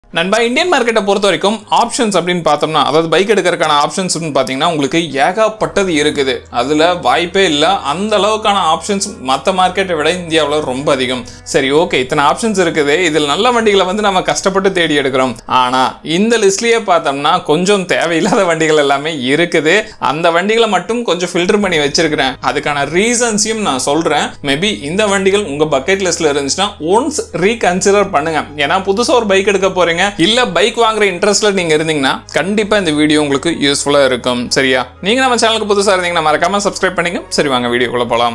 நண்பா இந்தியன் மார்க்கெட்டை பொறுத்த வரைக்கும் ஆப்ஷன்ஸ் அப்படின்னு பார்த்தோம்னா அதாவது பைக் எடுக்கிறதுக்கான ஆப்ஷன்ஸ் பார்த்தீங்கன்னா உங்களுக்கு ஏகப்பட்டது இருக்குது. அதில் வாய்ப்பே இல்லை. அந்த அளவுக்கான ஆப்ஷன்ஸ் மற்ற மார்க்கெட்டை விட இந்தியாவில் ரொம்ப அதிகம். சரி, ஓகே, இத்தனை ஆப்ஷன்ஸ் இருக்குது. இதில் நல்ல வண்டிகளை வந்து நம்ம கஷ்டப்பட்டு தேடி எடுக்கிறோம். ஆனால் இந்த லிஸ்ட்லேயே பார்த்தோம்னா கொஞ்சம் தேவையில்லாத வண்டிகள் எல்லாமே இருக்குது. அந்த வண்டிகளை மட்டும் கொஞ்சம் ஃபில்டர் பண்ணி வச்சிருக்கிறேன். அதுக்கான ரீசன்ஸையும் நான் சொல்கிறேன். மேபி இந்த வண்டிகள் உங்கள் பக்கெட் லிஸ்ட்டில் இருந்துச்சுன்னா ஒன்ஸ் ரீகன்சிடர் பண்ணுங்க. ஏன்னா புதுசாக ஒரு பைக் எடுக்க போறீங்க, இல்ல பைக் வாங்குற இன்ட்ரெஸ்ட்ல நீங்க இருந்தீங்கன்னா கண்டிப்பா இந்த வீடியோ உங்களுக்கு யூஸ்ஃபுல்லா இருக்கும். சரியா? நீங்க நம்ம சேனலுக்கு புதுசா இருந்தீங்கன்னா மறக்காம சப்ஸ்கிரைப் பண்ணுங்க. சரி, வாங்க வீடியோக்குள்ள போலாம்.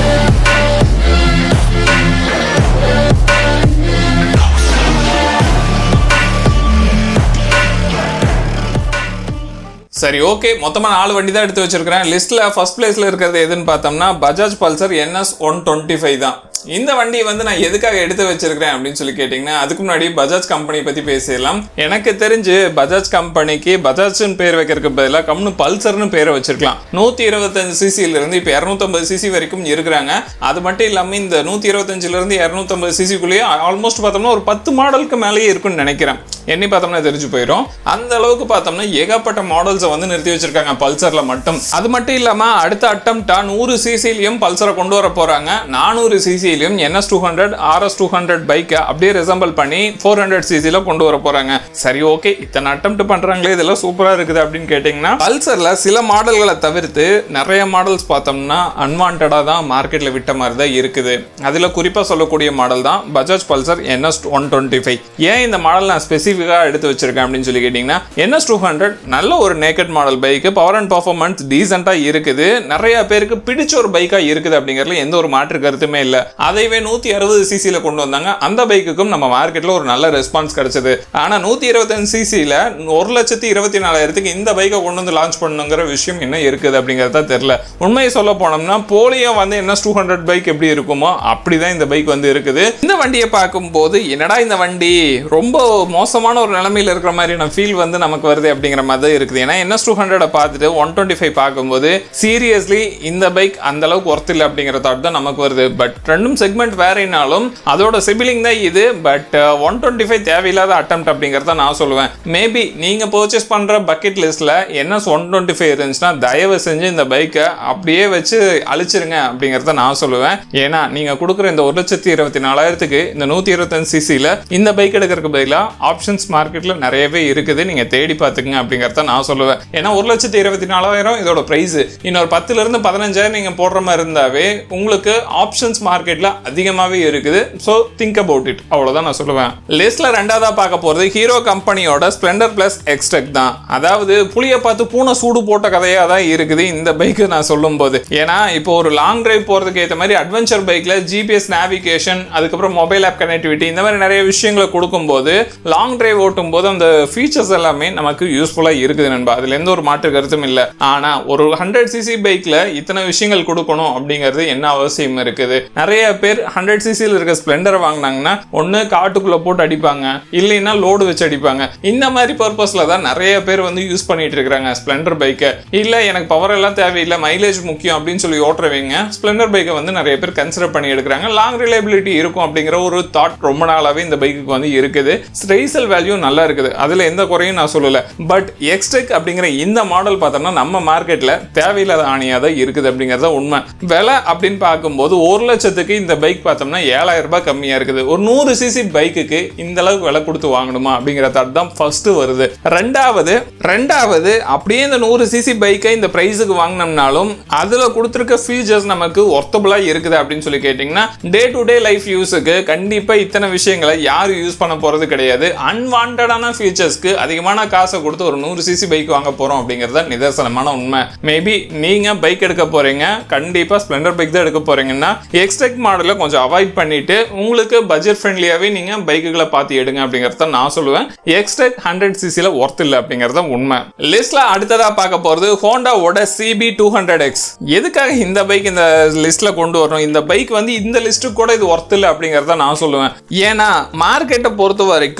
சரி, ஓகே, மொத்தமா 4 வண்டி தான் எடுத்து வச்சிருக்கிறேன். லிஸ்ட்ல ஃபர்ஸ்ட் பிளேஸ்ல இருக்கிறது எதுன்னு பார்த்தோம்னா பஜாஜ் பல்சர் NS 125 தான். இந்த வண்டியை வந்து நான் எதுக்காக எடுத்து வச்சிருக்கிறேன் அப்படின்னு சொல்லி கேட்டீங்கன்னா, அதுக்கு முன்னாடி பஜாஜ் கம்பெனி பத்தி பேசலாம். எனக்கு தெரிஞ்சு பஜாஜ் கம்பெனிக்கு பஜாஜ்னு பேர் வைக்கிறதுக்கு பதிலாக கம்னு பல்சர்னு பேரை வச்சிருக்கலாம். 125 சிசில இருந்து இப்போ 250 சிசி வரைக்கும் இருக்கிறாங்க. அது மட்டும் இல்லாம இந்த 125ல இருந்து 250 சிசிக்குள்ளேயே ஆல்மோஸ்ட் பார்த்தோம்னா ஒரு 10 மாடலுக்கு மேலேயே இருக்குன்னு நினைக்கிறேன். எண்ணி பார்த்தோம்னா தெரிஞ்சு போயிடும். அந்த அளவுக்கு பார்த்தோம்னா ஏகப்பட்ட மாடல்ஸை வந்து நிறுத்தி வச்சிருக்காங்க பல்சர்ல மட்டும். அது மட்டும் இல்லாம அடுத்த அட்டம்ப்டா 100 சிசிலையும் பல்சரை கொண்டு வர போறாங்க. 400 சிசிலையும் NS 200 RS 200 பைக்கை அப்படியே ரிசம்பிள் பண்ணி 400 சிசில கொண்டு வர போறாங்க. சரி, ஓகே, இத்தனை அட்டம்ப்ட் பண்றாங்களே, இதெல்லாம் சூப்பரா இருக்குது அப்படின்னு கேட்டீங்கன்னா பல்சர்ல சில மாடல்களை தவிர்த்து நிறைய மாடல்ஸ் பார்த்தோம்னா அன்வான்டா தான் மார்க்கெட்ல விட்ட மாதிரி தான் இருக்குது. அதுல குறிப்பா சொல்லக்கூடிய மாடல் தான் பஜாஜ் பல்சர் NS 125. ஏன் இந்த மாடல் நான் ஸ்பெசிஃபிக்கா எடுத்து வச்சிருக்கேன் அப்படின்னு சொல்லி கேட்டீங்கன்னா, NS 200 நல்ல ஒரு naked model bike, power and performance டீசென்ட்டா இருக்குது. நிறைய பேருக்கு பிடிச்ச ஒரு பைக்கா இருக்குது அப்படிங்கறதுல எந்த ஒரு மாற்று கருத்துமே இல்ல. அதைவே 160 சிசில கொண்டு வந்தாங்க. அந்த பைக்குக்கும் நம்ம மார்க்கெட்ல ஒரு நல்ல ரெஸ்பான்ஸ் கிடைச்சது. ஆனா 125 சிசில 1,24,000க்கு இந்த பைக்கை கொண்டு வந்து லான்ச் பண்ணுங்கிற விஷயம் என்ன இருக்குது அப்படிங்கறத தெரியல. உண்மையை சொல்ல போனோம்னா போலியோ வந்து NS 200 பைக் எப்படி இருக்குமோ அப்படிதான் இந்த பைக் வந்து இருக்குது. இந்த வண்டியை பார்க்கும்போது என்னடா இந்த வண்டி ரொம்ப மோசமான ஒரு நிலைமையில இருக்கிற மாதிரியான ஃபீல் வந்து நமக்கு வருது அப்படிங்கிற மாதிரி தான் இருக்குது. ஏன்னா NS 200 பார்த்துட்டு 125 பார்க்கும்போது சீரியஸ்லி இந்த பைக் அந்த அளவுக்கு ஒர்த் இல்லை அப்படிங்கிற தாட் தான் நமக்கு வருது. பட் ரெண்டும் செக்மெண்ட் வேறனாலும் அதோட சிபிலிங் தான் இது. பட் 125 தேவையில்லாத அட்டெம்ப்ட் அப்படிங்கிறத நான் சொல்லுவேன். மேபி நீங்க பர்ச்சேஸ் பண்ற பக்கெட் லிஸ்ட்ல NS 125 இருந்துச்சுன்னா தயவு செஞ்சு இந்த பைக்கை அப்படியே வச்சு அழிச்சிருங்க அப்படிங்கிறத நான் சொல்லுவேன். ஏன்னா நீங்க கொடுக்குற இந்த 1,24,000க்கு இந்த 125 சிசில இந்த பைக் எடுக்கிறதுக்கு பதிலாக ஆப்ஷன்ஸ் மார்க்கெட்ல நிறையவே இருக்குது. நீங்க தேடி பார்த்துக்குங்க அப்படிங்கிறத நான் சொல்லுவேன். ஏன்னா 1,24,000 இதோட பிரைஸ். இன்னொரு 10ல இருந்து 15,000 நீங்க போடுற மாதிரி இருந்தாவே உங்களுக்கு ஆப்ஷன்ஸ் மார்க்கெட்ல அதிகமாவே இருக்குது. So think about it. அவ்வளவுதான் நான் சொல்லுவேன். லிஸ்ட்ல ரெண்டாவதா பார்க்க போறது ஹீரோ கம்பெனியோட ஸ்ப்ளெண்டர் பிளஸ் எக்ஸ்டெக் தான். அதாவது புளிய பார்த்து பூனை சூடு போட்ட கதையா தான் இருக்குது இந்த பைக் நான் சொல்லும் போது. ஏன்னா இப்போ ஒரு லாங் டிரைவ் போறதுக்கு ஏற்ற மாதிரி அட்வென்ச்சர் பைக்ல GPS நேவிகேஷன், அதுக்கப்புறம் மொபைல் ஆப் கனெக்டிவிட்டி, இந்த மாதிரி நிறைய விஷயங்களை கொடுக்கும்போது லாங் டிரைவ் ஓட்டும் போது அந்த ஃபீச்சர்ஸ் எல்லாமே நமக்கு யூஸ்ஃபுல்லா இருக்குது நண்பா. அதுல எந்த ஒரு மாற்று கருத்தும் இல்ல. ஆனா ஒரு 100 சிசி பைக்ல இத்தனை விஷயங்கள் கொடுக்கணும் அப்படிங்கிறது என்ன அவசியம் இருக்குது? நிறைய பேர் 100 சிசில இருக்க ஸ்ப்ளெண்டர் வாங்கினாங்கன்னா ஒண்ணு காட்டுக்குள்ள போட்டு அடிப்பாங்க, இல்லைன்னா லோடு வச்சு அடிப்பாங்க. இந்த மாதிரி பர்பஸ்ல தான் நிறைய பேர் வந்து யூஸ் பண்ணிட்டு இருக்காங்க ஸ்ப்ளெண்டர் பைக்கை. இல்ல எனக்கு பவர் எல்லாம் தேவையில்லை, மைலேஜ் முக்கியம் அப்படின்னு சொல்லி ஓட்டுறவங்க ஸ்ப்ளெண்டர் பைக்கை வந்து நிறைய பேர் கன்சிடர் பண்ணி எடுக்கிறாங்க. லாங் ரிலையபிலிட்டி இருக்கும் அப்படிங்கிற ஒரு தாட் ரொம்ப நாளாவே இந்த பைக்கு வந்து இருக்குது. ரீசேல் வேல்யூ நல்லா இருக்குது, அதுல எந்த குறையும் நான் சொல்லல. பட் எக்ஸ்டெக் அப்படிங்கிற இந்த மாடல் பார்த்தோம்னா நம்ம மார்க்கெட்ல தேவையில்லாத ஆணியா தான் இருக்குது அப்படிங்கறத உண்மை. விலை அப்படின்னு பார்க்கும்போது 1 லட்சத்துக்கு இந்த பைக் பார்த்தோம்னா 7,000 ரூபாய் கம்மியா இருக்குது. ஒரு 100 சிசி பைக்குக்கு இந்த அளவுக்கு விலை கொடுத்து வாங்கணுமா அப்படிங்கிற தாட் தான் ஃபர்ஸ்ட் வருது. ரெண்டாவது அப்படியே இந்த 100 சிசி பைக்கை இந்த பிரைஸுக்கு வாங்கினோம்னாலும் அதுல கொடுத்துருக்க ஃபீச்சர்ஸ் நமக்கு ஒர்த்தபிளா இருக்குது அப்படின்னு சொல்லி கேட்டீங்கன்னா டே டு டே லைஃப் யூஸுக்கு கண்டிப்பா இத்தனை விஷயங்களை யாரும் யூஸ் பண்ண போறது கிடையாது. அன்வான்டான ஃபீச்சர்ஸ்க்கு அதிகமான காசை கொடுத்து ஒரு 100 சிசி பைக் வாங்க போறோம் அப்படிங்கறத நிதர்சனமான உண்மை. மேபி நீங்க பைக் எடுக்க போறீங்க, கண்டிப்பா ஸ்ப்ளெண்டர் பைக் தான் எடுக்க போறீங்கன்னா எக்ஸ்டெக் மாடலை கொஞ்சம் அவாய்ட் பண்ணிட்டு உங்களுக்கு பட்ஜெட் ஃப்ரெண்ட்லியாவே நீங்க பைக்குகளை பார்த்து எடுங்க அப்படிங்கறத நான் சொல்லுவேன். எக்ஸ்டெக் 100 சிசில ஒர்த் இல்லை அப்படிங்கறத உண்மை. லிஸ்ட்ல அடுத்ததா பார்க்க போறது ஹோண்டாவோட CB 200X. எதுக்காக இந்த பைக் இந்த லிஸ்ட்ல கொண்டு வரணும்? இந்த பைக் வந்து இந்த லிஸ்ட் கூட இது ஒர்த் இல்லை அப்படிங்கறத நான் சொல்லுவேன். ஏன்னா மார்க்கெட்டை பொறுத்த வரைக்கும்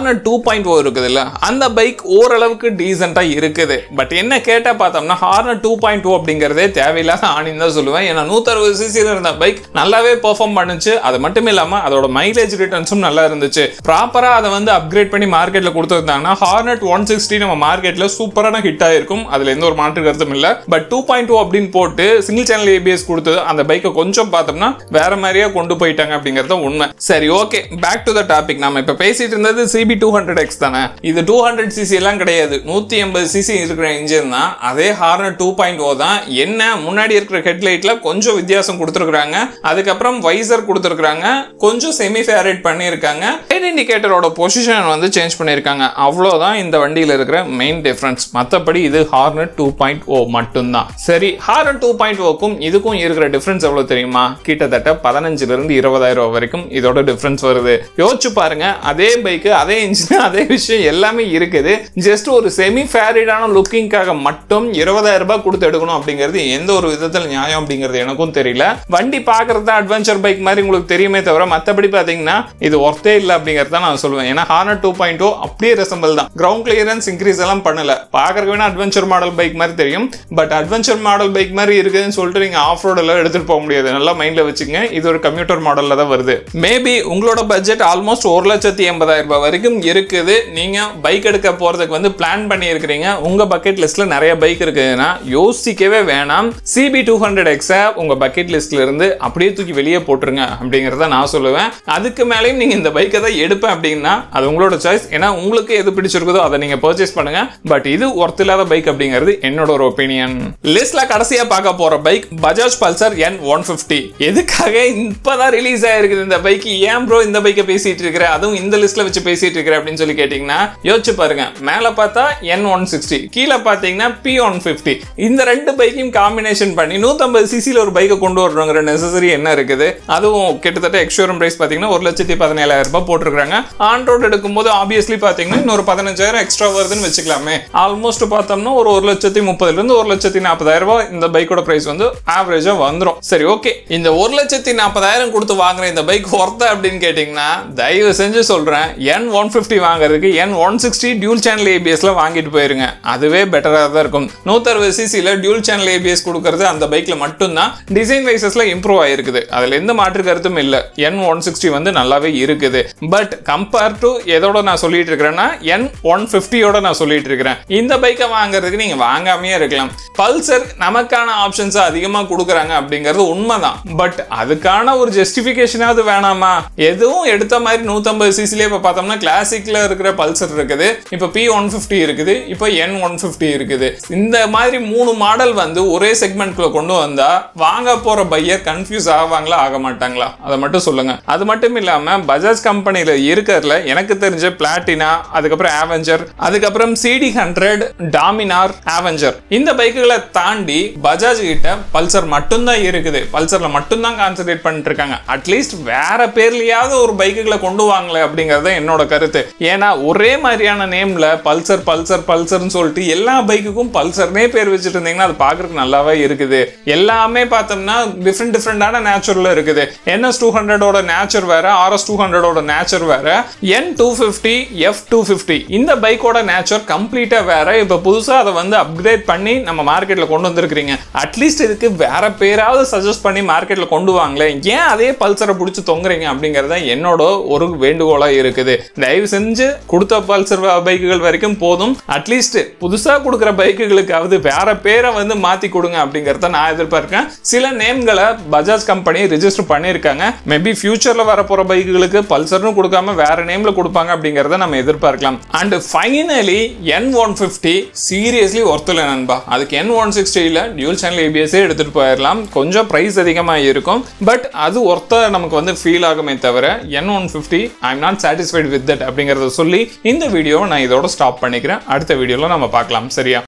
ஹார்னட் 2.0 இருக்குதுல்ல அந்த பைக் ஓரளவுக்கு டீசெண்டா இருக்குது. பட் என்ன கேட்டா பார்த்தோம்னா ஹார்னட் 2.0 அப்படிங்கறதே தேவையில்லாத ஆணின்னு தான் சொல்லுவேன். ஏன்னா 160 சிசில இருந்த பைக் நல்லாவே பெர்ஃபார்ம் பண்ணுச்சு. அது மட்டும் இல்லாம அதோட மைலேஜ் ரிட்டர்ன்ஸும் நல்லா இருந்துச்சு. ப்ராப்பரா அதை வந்து அப்கிரேட் பண்ணி மார்க்கெட்ல கொடுத்துருந்தாங்கன்னா ஹார்னட் 160 நம்ம மார்க்கெட்ல சூப்பரான ஹிட் ஆயிருக்கும். அதுல எந்த ஒரு மாற்று கருத்தும் இல்ல. பட் 2.0 அப்படின்னு போட்டு சிங்கிள் சேனல் ABS கொடுத்து அந்த பைக்கை கொஞ்சம் பார்த்தோம்னா வேற மாதிரியா கொண்டு போயிட்டாங்க அப்படிங்கறது உண்மை. சரி, okay, back to the topic. நம்ம இப்ப பேசிட்டு இருந்தது CB200X தானே. இது 200cc எல்லாம் கிடையாது, 180cc இருக்கிற இன்ஜின் தான். அதே ஹார்னட் 2.0 தான். என்ன முன்னாடி இருக்கிற ஹெட்லைட்ல கொஞ்சம் வித்தியாசம் கொடுத்துருக்காங்க. அதுக்கப்புறம் வைசர் கொடுத்துருக்காங்க, கொஞ்சம் செமி ஃபேரேட் பண்ணியிருக்காங்க. லைட் இண்டிகேட்டரோட பொசிஷன் வந்து சேஞ்ச் பண்ணியிருக்காங்க. அவ்வளோதான் இந்த வண்டியில் இருக்கிற மெயின் டிஃபரன்ஸ். மற்றபடி இது ஹார்னட் 2.0 மட்டும்தான். சரி, ஹார்னட் 2.0க்கும் இதுக்கும் இருக்கிற டிஃபரன்ஸ் எவ்வளவு தெரியுமா? கிட்டத்தட்ட 15,000 இருந்து 20,000 வரைக்கும் இதோட டிஃபரன்ஸ் வருது. யோசிச்சு பாருங்க, அதே பைக்கு, அதே இன்ஜின், அதே விஷயம் எல்லாமே இருக்குது. ஜஸ்ட் ஒரு செமி ஃபேரேடான லுக்கிங்காக மட்டும் 20,000 ரூபாய் கொடுத்து எடுக்கணும் அப்படிங்கிறது எந்த ஒரு விதத்தில் நியாயம் அப்படிங்கிறது எனக்கும் தெரியல. வண்டி பார்க்கறது அட்வென்ச்சர் பைக் மாதிரி உங்களுக்கு தெரியுமே தவிர மற்றபடி பார்த்தீங்கன்னா இது ஒர்த்தே இல்லை அப்படிங்கிறத நான் சொல்லுவேன். ஏன்னா ஹார்னட் 2.0 அப்படியே ரெசம்பிள் தான். கிரவுண்ட் கிளியரன்ஸ் இன்க்ரீஸ் எல்லாம் பண்ணல. பார்க்கறதுக்கு வேணா அட்வென்ச்சர் மாடல் பைக் மாதிரி தெரியும். பட் அட்வென்ச்சர் மாடல் பைக் மாதிரி இருக்குதுன்னு சொல்லிட்டு நீங்க ஆஃப் ரோட் எல்லாம் எடுத்துட்டு போக முடியாது. நல்லா மைண்ட்ல வச்சுங்க, இது ஒரு கம்யூட்டர் மாடல்ல தான் வருது. மேபி உங்களோட பட்ஜெட் ஆல்மோஸ்ட் 1,80,000 ரூபாய் வரைக்கும் இருக்குது. நீங்க பைக் எடுக்க போறதுக்கு வந்து பிளான் பண்ணி இருக்கிறீங்க. உங்க பக்கெட் லிஸ்ட்ல நிறைய பைக் இருக்குதுன்னா யோசிக்கவே வேணாம். CB200X உங்க பக்கெட் லிஸ்ட்ல இருந்து அப்படியே தூக்கி வெளியே போட்டுருங்க அப்படிங்கறத நான் சொல்லுவேன். அதுக்கு மேலேயும் நீங்க இந்த பைக்கை தான் எடுப்பேன் அப்படின்னா அது உங்களோட சாய்ஸ். ஏன்னா உங்களுக்கு எது பிடிச்சிருக்குதோ அதை நீங்க பர்ச்சேஸ் பண்ணுங்க. பட் இது ஒர்த் இல்லாத பைக் அப்படிங்கிறது என்னோட ஒரு ஒப்பீனியன். லிஸ்ட்ல கடைசியா பார்க்க போற பைக் பஜாஜ் பல்சர் N150. எதுக்காக இப்பதான் ரிலீஸ் ஆயிருக்குது இந்த பைக்? ஏன் ப்ரோ இந்த பைக்கை பேசிட்டு இருக்கிற, அதுவும் இந்த லிஸ்ட்ல வச்சு பேசிட்டு இருக்கிற அப்படின்னு சொல்லி கேட்டீங்கன்னா யோசிச்சு பாருங்க. மேல பார்த்தா N160, கீழே பாத்தீங்கன்னா P150. இந்த ரெண்டு பைக்கையும் காம்பினேஷன் பண்ணி 150cc ஒரு பைக்கை கொண்டு வரணுங்கிற நெசசரி என்ன இருக்குது? அதுவும் கிட்டத்தட்ட எக்ஸ்ஷோரூம் பிரைஸ் பாத்தீங்கன்னா 1,17,000 ரூபாய் போட்டிருக்காங்க. ஆன் ரோட் எடுக்கும்போது ஆப்வியஸ்லி பாத்தீங்கன்னா இன்னொரு 15,000 எக்ஸ்ட்ரா வருதுன்னு வச்சுக்கலாமே. ஆல்மோஸ்ட் பார்த்தோம்னா ஒரு 1,30,000 இருந்து 1,40,000 ரூபாய் இந்த பைக்கோட பிரைஸ் வந்து ஆவரேஜா வந்துடும். சரி, ஓகே, இந்த 1,40,000 கொடுத்து வாங்குற இந்த பைக் ஒர்த் அப்படின்னு கேட்டீங்கன்னா தயவு செஞ்சு சொல்றேன், N150 வாங்குறதுக்கு N160 டியூல் சேனல் ABSல வாங்கிட்டு போயிருங்க. அதுவே பெட்டரா தான் இருக்கும். 160cc டியூல் சேனல் ABS கொடுக்கறது அந்த பைக்ல மட்டும்தான். டிசைன் வைசஸ்ல இம்ப்ரூவ் ஆயிருக்குது, அதுல எந்த மாற்று கருத்தும் இல்ல. N160 வந்து நல்லாவே இருக்குது. பட் கம்பேர் டு எதோட நான் சொல்லிட்டு இருக்கிறேன்னா N150யோட நான் சொல்லிட்டு இருக்கிறேன். இந்த பைக்கை வாங்குறதுக்கு நீங்க வாங்காமையே இருக்கலாம். பல்சர் நமக்கான ஆப்ஷன்ஸ் அதிகமா கொடுக்குறாங்க அப்படிங்கிறது உண்மைதான். பட் அதுக்கான ஒரு ஜஸ்டிபிகேஷனாவது வேணாமா? எதுவும் எடுத்த மாதிரி 150cc இப்ப பார்த்தோம்னா கிளாசிக்ல இருக்கிற பல்சர் இருக்குது, இப்ப P150 இருக்குது, இப்ப N150 இருக்குது. இந்த மாதிரி 3 மாடல் வந்து ஒரே செக்மெண்ட்குள்ள கொண்டு வந்தா வாங்க போற பையர் கன்ஃபியூஸ் ஆவாங்களா ஆக மாட்டாங்களா? அதை மட்டும் சொல்லுங்க. அது மட்டும் இல்லாம பஜாஜ் கம்பெனில இருக்கிறதுல எனக்கு தெரிஞ்ச பிளாட்டினா, அதுக்கப்புறம் அவெஞ்சர், அதுக்கப்புறம் CD100, டாமினார், அவெஞ்சர், இந்த பைக்குகளை தாண்டி பஜாஜ் கிட்ட பல்சர் மட்டும்தான் இருக்குது. பல்சர்ல மட்டும்தான் கான்சென்ட்ரேட் பண்ணிட்டு இருக்காங்க. அட்லீஸ்ட் வேற பேர்லயாவது ஒரு பைக்குகளை கொண்டு வாங்கல அப்படிங்கறத என்னோட கருத்து. ஏன்னா ஒரே மாதிரியான நேம்ல பல்சர் பல்சர் பல்சர்னு சொல்லிட்டு எல்லா பைக்குக்கும் பல்சர்னே பேர் வச்சுட்டு இருந்தீங்கன்னா அது பாக்குறதுக்கு நல்லாவே இருக்குது. எல்லாமே பார்த்தோம்னா டிஃப்ரெண்டான நேச்சுரல்ல இருக்குது. NS200ஓட நேச்சர் வேற, RS200ஓட நேச்சர் வேற, N250, F250 இந்த பைக்கோட நேச்சர் கம்ப்ளீட்டா வேற. இப்ப புதுசா அதை வந்து அப்கிரேட் பண்ணி நம்ம மார்க்கெட்ல கொண்டு வந்திருக்கீங்க. அட்லீஸ்ட் இதுக்கு வேற பேராவது சஜஸ்ட் பண்ணி மார்க்கெட்ல கொண்டு வாங்களே. ஏன் அதே பல்சரை பிடிச்சி தொங்குறீங்க அப்படிங்கறத என்னோட ஒரு வேண்டுகோளா இருக்குது. தயவு செஞ்சு கொடுத்த பல்சர் பைக்குகள் வரைக்கும் போதும். அட்லீஸ்ட் புதுசா கொடுக்குற பைக்குகளுக்காவது வேற பேரை வந்து மாத்தி கொடுங்க அப்படிங்கறத நான் எதிர்பார்க்கிறேன். சில நேம்களை பஜாஜ் கம்பெனி ரெஜிஸ்டர் பண்ணிருக்காங்க. மேபி ஃபியூச்சர்ல வர போற பைக்குகளுக்கு பல்சர்னு கொடுக்காம வேற நேம்ல கொடுப்பாங்க அப்படிங்கறத நம்ம எதிர்பார்க்கலாம். And finally N150 seriously worth இல்ல நண்பா. அதுக்கு N160ல டியூல் சேனல் ABS எடுத்துட்டு போயிடலாம். கொஞ்சம் பிரைஸ் அதிகமா இருக்கும், பட் அது ஒர்த்தா நமக்கு வந்து ஃபீல் ஆகுமே தவிர N150 I'm not satisfied with that அப்படிங்கறத சொல்லி இந்த வீடியோவை நான் இதோட ஸ்டாப் பண்ணிக்கிறேன். அடுத்த வீடியோல நம்ம பார்க்கலாம். சரியா?